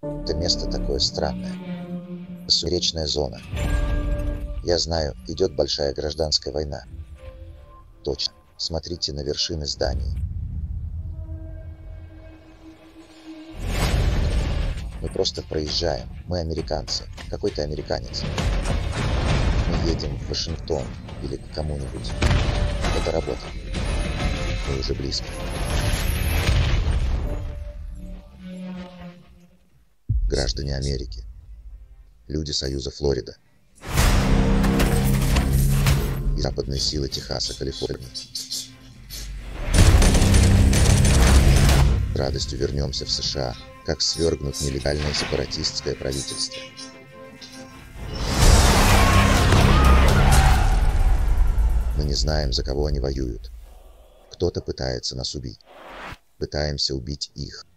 Это место такое странное. Сумеречная зона. Я знаю, идет большая гражданская война. Точно. Смотрите на вершины зданий. Мы просто проезжаем. Мы американцы. Какой ты американец? Мы едем в Вашингтон или к кому-нибудь. Это работа. Мы уже близко. Граждане Америки. Люди Союза Флорида. И западные силы Техаса, Калифорнии. С радостью вернемся в США, как свергнут нелегальное сепаратистское правительство. Мы не знаем, за кого они воюют. Кто-то пытается нас убить. Пытаемся убить их.